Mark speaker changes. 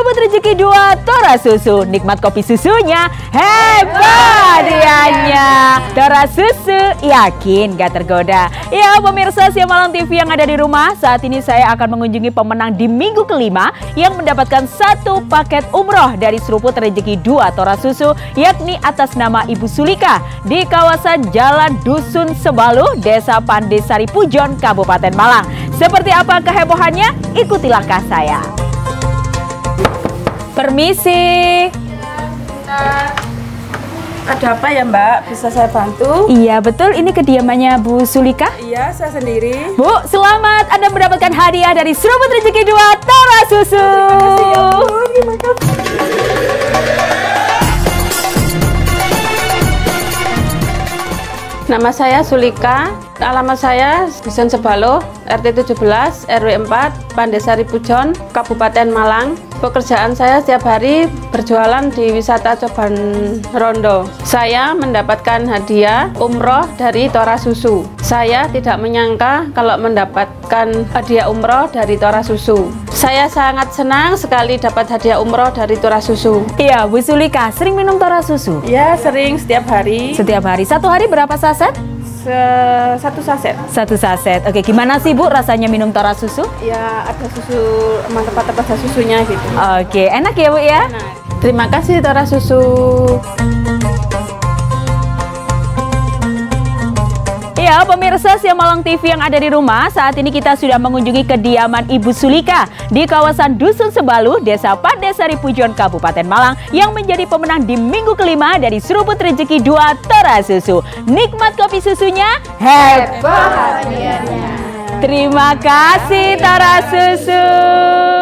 Speaker 1: Seruput Rezeki 2 Tora Susu. Nikmat kopi susunya, hebat hadiahnya. Tora Susu, yakin gak tergoda? Ya pemirsa Siang Malam TV yang ada di rumah, saat ini saya akan mengunjungi pemenang di minggu kelima yang mendapatkan satu paket umroh dari Seruput Rezeki 2 Tora Susu, yakni atas nama Ibu Sulika di kawasan Jalan Dusun Sebalu, Desa Pandesari Pujon, Kabupaten Malang. Seperti apa kehebohannya? Ikutilah kah saya. Permisi.
Speaker 2: Ada apa ya Mbak? Bisa saya bantu?
Speaker 1: Iya betul, ini kediamannya Bu Sulika?
Speaker 2: Iya, saya sendiri.
Speaker 1: Bu, selamat Anda mendapatkan hadiah dari Seruput Rezeki 2 Tora Susu.
Speaker 2: Terima kasih ya Bu, terima kasih. Nama saya Sulika, alamat saya Dusun Sebalo, RT 17, RW 4, Pandesari Pujon, Kabupaten Malang. Pekerjaan saya setiap hari berjualan di wisata Coban Rondo. Saya mendapatkan hadiah umroh dari Tora Susu. Saya tidak menyangka kalau mendapatkan hadiah umroh dari Tora Susu. Saya sangat senang sekali dapat hadiah umroh dari Tora Susu.
Speaker 1: Iya, Bu Sulika sering minum Tora Susu?
Speaker 2: Ya, sering setiap hari.
Speaker 1: Setiap hari. Satu hari berapa saset?
Speaker 2: Satu saset.
Speaker 1: Satu saset. Oke, gimana sih Bu rasanya minum Tora Susu?
Speaker 2: Ya, ada susu, mantap-mantap ada susunya gitu.
Speaker 1: Oke, enak ya Bu ya?
Speaker 2: Enak. Terima kasih Tora Susu.
Speaker 1: Ya pemirsa Siang Malam TV yang ada di rumah, saat ini kita sudah mengunjungi kediaman Ibu Sulika di kawasan Dusun Sebalu, Desa Pandesari Pujon, Kabupaten Malang yang menjadi pemenang di minggu kelima dari Seruput Rezeki 2 Tora Susu. Nikmat kopi susunya, hebat hadiahnya. Terima kasih Tora Susu.